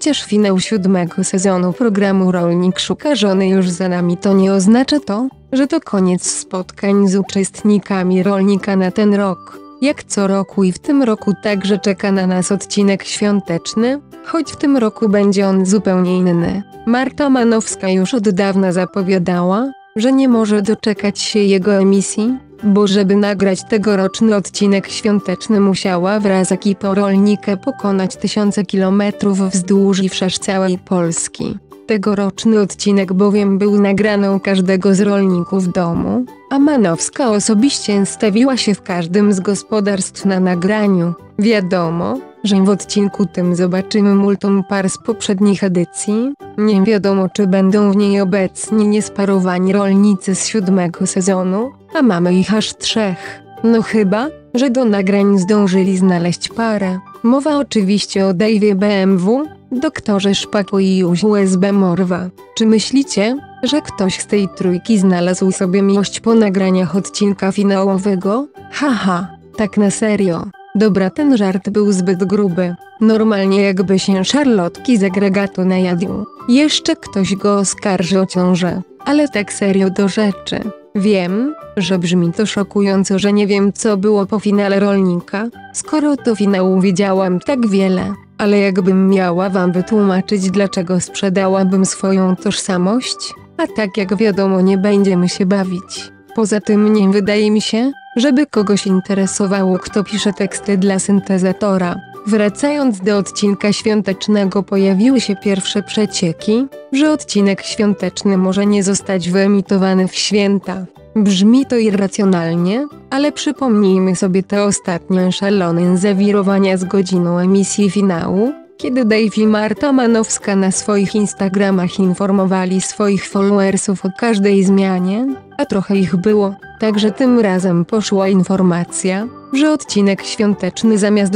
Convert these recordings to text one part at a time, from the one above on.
chociaż finał 7. sezonu programu Rolnik Szuka Żony już za nami, to nie oznacza to, że to koniec spotkań z uczestnikami Rolnika na ten rok. Jak co roku i w tym roku także czeka na nas odcinek świąteczny, choć w tym roku będzie on zupełnie inny. Marta Manowska już od dawna zapowiadała, że nie może doczekać się jego emisji, bo żeby nagrać tegoroczny odcinek świąteczny musiała wraz z ekipą Rolnika pokonać tysiące kilometrów wzdłuż i wszerz całej Polski. Tegoroczny odcinek bowiem był nagraną każdego z rolników w domu, a Manowska osobiście stawiła się w każdym z gospodarstw na nagraniu. Wiadomo, że w odcinku tym zobaczymy multum par z poprzednich edycji. Nie wiadomo, czy będą w niej obecni niesparowani rolnicy z 7. sezonu, a mamy ich aż 3. No chyba, że do nagrań zdążyli znaleźć parę. Mowa oczywiście o Dave'ie BMW, doktorze Szpaku i USB Morwa. Czy myślicie, że ktoś z tej trójki znalazł sobie miłość po nagraniach odcinka finałowego? Haha, tak na serio. Dobra, ten żart był zbyt gruby. Normalnie jakby się szarlotki z agregatu najadł. Jeszcze ktoś go oskarży o ciążę. Ale tak serio do rzeczy. Wiem, że brzmi to szokująco, że nie wiem co było po finale Rolnika, skoro do finału wiedziałam tak wiele. Ale jakbym miała wam wytłumaczyć, dlaczego sprzedałabym swoją tożsamość, a tak jak wiadomo nie będziemy się bawić. Poza tym nie wydaje mi się, żeby kogoś interesowało, kto pisze teksty dla syntezatora. Wracając do odcinka świątecznego, pojawiły się pierwsze przecieki, że odcinek świąteczny może nie zostać wyemitowany w święta. Brzmi to irracjonalnie, ale przypomnijmy sobie te ostatnie szalone zawirowania z godziną emisji finału, kiedy Dave i Marta Manowska na swoich Instagramach informowali swoich followersów o każdej zmianie, a trochę ich było. Także tym razem poszła informacja, że odcinek świąteczny zamiast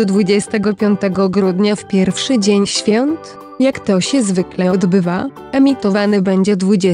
25 grudnia w pierwszy dzień świąt, jak to się zwykle odbywa, emitowany będzie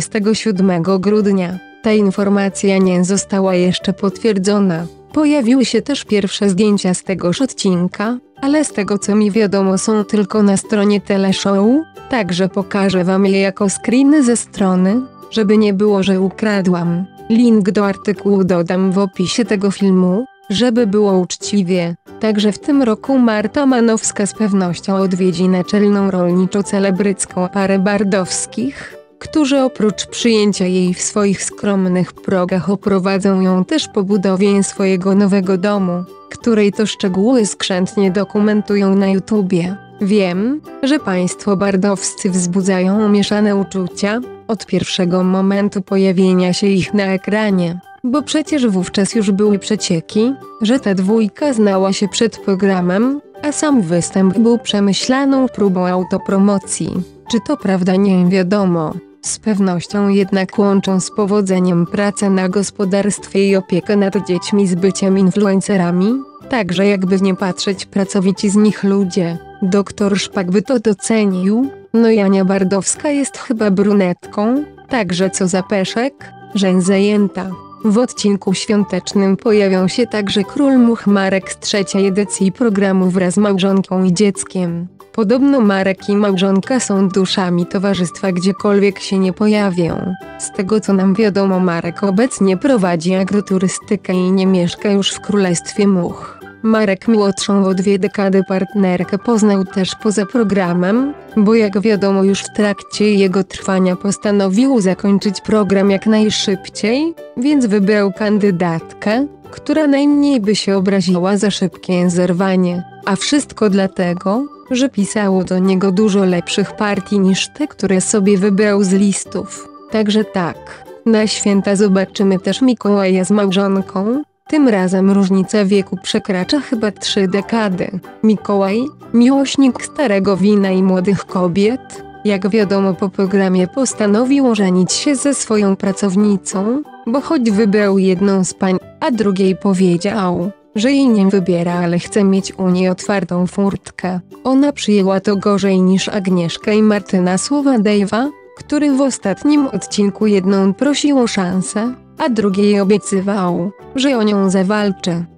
27 grudnia. Ta informacja nie została jeszcze potwierdzona. Pojawiły się też pierwsze zdjęcia z tegoż odcinka, ale z tego co mi wiadomo są tylko na stronie Teleshow, także pokażę wam je jako screeny ze strony, żeby nie było, że ukradłam. Link do artykułu dodam w opisie tego filmu, żeby było uczciwie. Także w tym roku Marta Manowska z pewnością odwiedzi naczelną rolniczo-celebrycką parę Bardowskich, którzy oprócz przyjęcia jej w swoich skromnych progach oprowadzą ją też po budowie swojego nowego domu, której to szczegóły skrzętnie dokumentują na YouTubie. Wiem, że państwo bardowscy wzbudzają mieszane uczucia od pierwszego momentu pojawienia się ich na ekranie, bo przecież wówczas już były przecieki, że ta dwójka znała się przed programem, a sam występ był przemyślaną próbą autopromocji. Czy to prawda, nie wiadomo. Z pewnością jednak łączą z powodzeniem pracę na gospodarstwie i opiekę nad dziećmi z byciem influencerami, także jakby nie patrzeć pracowici z nich ludzie. Doktor Szpak by to docenił, no i Ania Bardowska jest chyba brunetką, także co za peszek, żeń zajęta. W odcinku świątecznym pojawią się także król much Marek z 3. edycji programu wraz z małżonką i dzieckiem. Podobno Marek i małżonka są duszami towarzystwa, gdziekolwiek się nie pojawią. Z tego co nam wiadomo, Marek obecnie prowadzi agroturystykę i nie mieszka już w Królestwie Much. Marek młodszą o 2 dekady partnerkę poznał też poza programem, bo jak wiadomo już w trakcie jego trwania postanowił zakończyć program jak najszybciej, więc wybrał kandydatkę, która najmniej by się obraziła za szybkie zerwanie. A wszystko dlatego, że pisało do niego dużo lepszych partii niż te, które sobie wybrał z listów. Także tak, na święta zobaczymy też Mikołaja z małżonką. Tym razem różnica wieku przekracza chyba 3 dekady. Mikołaj, miłośnik starego wina i młodych kobiet, jak wiadomo po programie postanowił ożenić się ze swoją pracownicą, bo choć wybrał jedną z pań, a drugiej powiedział, że jej nie wybiera, ale chce mieć u niej otwartą furtkę. Ona przyjęła to gorzej niż Agnieszka i Martyna słowa Dave'a, który w ostatnim odcinku jedną prosił o szansę, a drugiej obiecywał, że o nią zawalczy.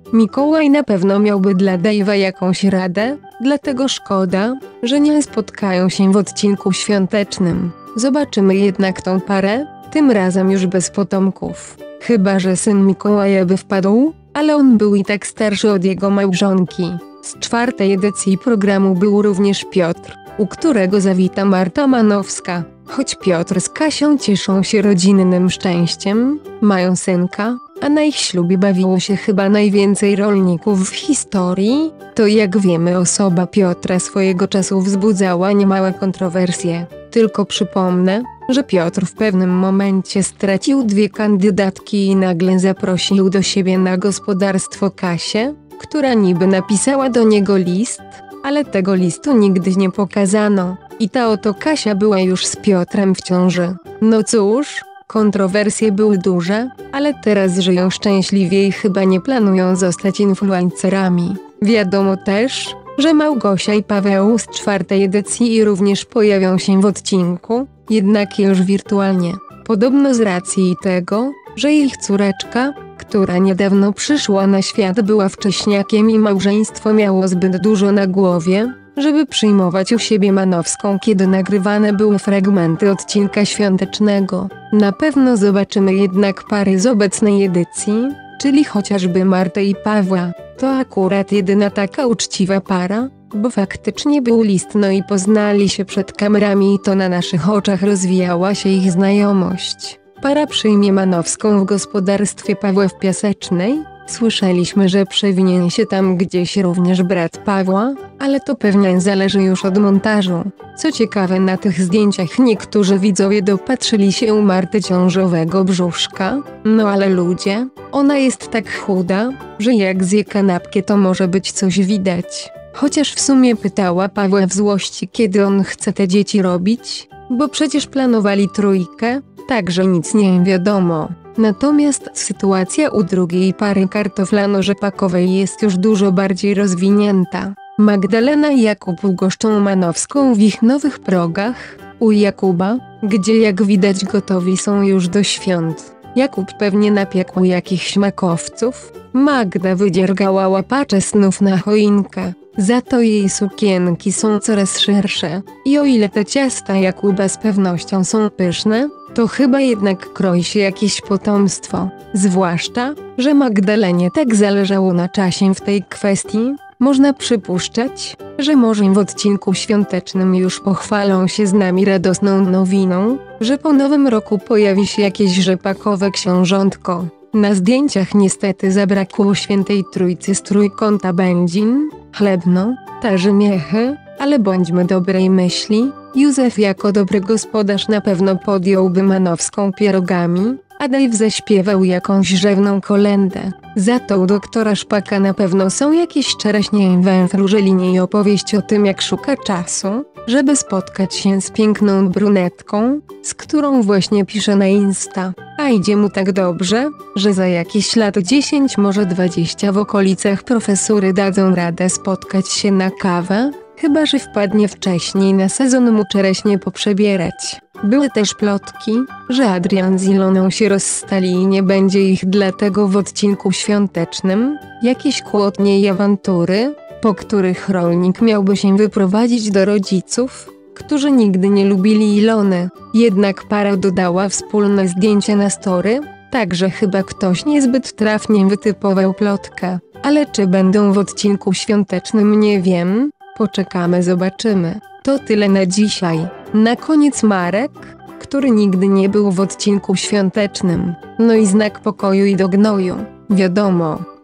Mikołaj na pewno miałby dla Dave'a jakąś radę, dlatego szkoda, że nie spotkają się w odcinku świątecznym. Zobaczymy jednak tą parę, tym razem już bez potomków. Chyba że syn Mikołaja by wpadł, ale on był i tak starszy od jego małżonki. Z 4. edycji programu był również Piotr, u którego zawita Marta Manowska. Choć Piotr z Kasią cieszą się rodzinnym szczęściem, mają synka, a na ich ślubie bawiło się chyba najwięcej rolników w historii, to jak wiemy osoba Piotra swojego czasu wzbudzała niemałe kontrowersje. Tylko przypomnę, że Piotr w pewnym momencie stracił 2 kandydatki i nagle zaprosił do siebie na gospodarstwo Kasię, która niby napisała do niego list, ale tego listu nigdy nie pokazano. I ta oto Kasia była już z Piotrem w ciąży. No cóż, kontrowersje były duże, ale teraz żyją szczęśliwie i chyba nie planują zostać influencerami. Wiadomo też, że Małgosia i Paweł z 4. edycji również pojawią się w odcinku, jednak już wirtualnie. Podobno z racji tego, że ich córeczka, która niedawno przyszła na świat, była wcześniakiem i małżeństwo miało zbyt dużo na głowie, żeby przyjmować u siebie Manowską, kiedy nagrywane były fragmenty odcinka świątecznego. Na pewno zobaczymy jednak pary z obecnej edycji, czyli chociażby Martę i Pawła. To akurat jedyna taka uczciwa para, bo faktycznie był list, no i poznali się przed kamerami i to na naszych oczach rozwijała się ich znajomość. Para przyjmie Manowską w gospodarstwie Pawła w Piasecznej. Słyszeliśmy, że przewinien się tam gdzieś również brat Pawła, ale to pewnie zależy już od montażu. Co ciekawe, na tych zdjęciach niektórzy widzowie dopatrzyli się u Marty ciążowego brzuszka. No ale ludzie, ona jest tak chuda, że jak zje kanapkę to może być coś widać. Chociaż w sumie pytała Pawła w złości, kiedy on chce te dzieci robić, bo przecież planowali 3, także nic nie wiadomo. Natomiast sytuacja u drugiej pary kartoflano-rzepakowej jest już dużo bardziej rozwinięta. Magdalena i Jakub ugoszczą Manowską w ich nowych progach, u Jakuba, gdzie jak widać gotowi są już do świąt. Jakub pewnie napiekł jakichś makowców, Magda wydziergała łapacze snów na choinkę. Za to jej sukienki są coraz szersze. I o ile te ciasta Jakuba z pewnością są pyszne, to chyba jednak kroi się jakieś potomstwo. Zwłaszcza, że Magdalenie tak zależało na czasie w tej kwestii, można przypuszczać, że może w odcinku świątecznym już pochwalą się z nami radosną nowiną, że po nowym roku pojawi się jakieś rzepakowe książątko. Na zdjęciach niestety zabrakło Świętej Trójcy z trójkąta Będzin, Chlebno, Tarzymiechy, ale bądźmy dobrej myśli, Józef jako dobry gospodarz na pewno podjąłby Manowską pierogami, a Dave zaśpiewał jakąś rzewną kolędę. Za to u doktora Szpaka na pewno są jakieś czereśnie węfrużelinie i opowieść o tym, jak szuka czasu, żeby spotkać się z piękną brunetką, z którą właśnie pisze na Insta. A idzie mu tak dobrze, że za jakieś lat 10, może 20 w okolicach profesury dadzą radę spotkać się na kawę, chyba że wpadnie wcześniej na sezon mu czereśnie poprzebierać. Były też plotki, że Adrian z Iloną się rozstali i nie będzie ich dlatego w odcinku świątecznym, jakieś kłótnie i awantury, po których rolnik miałby się wyprowadzić do rodziców, którzy nigdy nie lubili Ilony. Jednak para dodała wspólne zdjęcia na story, także chyba ktoś niezbyt trafnie wytypował plotkę. Ale czy będą w odcinku świątecznym, nie wiem, poczekamy, zobaczymy. To tyle na dzisiaj. Na koniec Marek, który nigdy nie był w odcinku świątecznym. No i znak pokoju i do gnoju. Wiadomo,